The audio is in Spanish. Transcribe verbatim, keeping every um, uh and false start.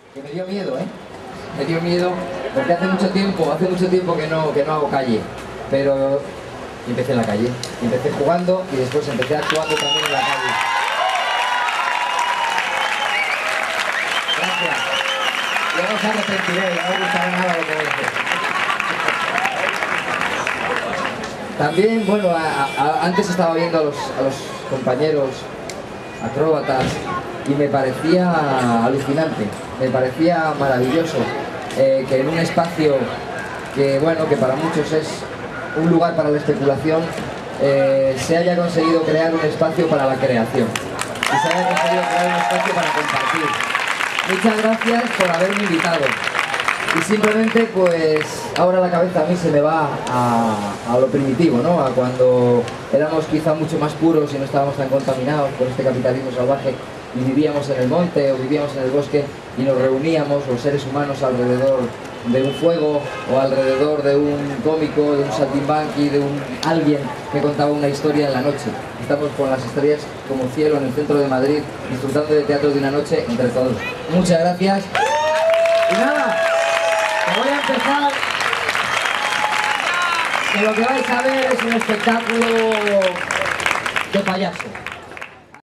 que me dio miedo, ¿eh? Me dio miedo porque hace mucho tiempo, hace mucho tiempo que no, que no hago calle, pero empecé en la calle, empecé jugando y después empecé actuando también en la calle. Gracias. Luego os arrepentiré, no os gustará nada lo que voy a hacer. También, bueno, a, a, antes estaba viendo a los, a los compañeros acróbatas y me parecía alucinante, me parecía maravilloso eh, que en un espacio que, bueno, que para muchos es un lugar para la especulación, eh, se haya conseguido crear un espacio para la creación y se haya conseguido crear un espacio para compartir. Muchas gracias por haberme invitado. Y simplemente, pues, ahora la cabeza a mí se me va a, a lo primitivo, ¿no? A cuando éramos quizá mucho más puros y no estábamos tan contaminados por este capitalismo salvaje y vivíamos en el monte o vivíamos en el bosque y nos reuníamos los seres humanos alrededor de un fuego o alrededor de un cómico, de un saltimbanqui, de un alguien que contaba una historia en la noche. Estamos con las estrellas como cielo en el centro de Madrid, disfrutando de teatro de una noche entre todos. Muchas gracias. Y nada, voy a empezar, que lo que vais a ver es un espectáculo de payaso.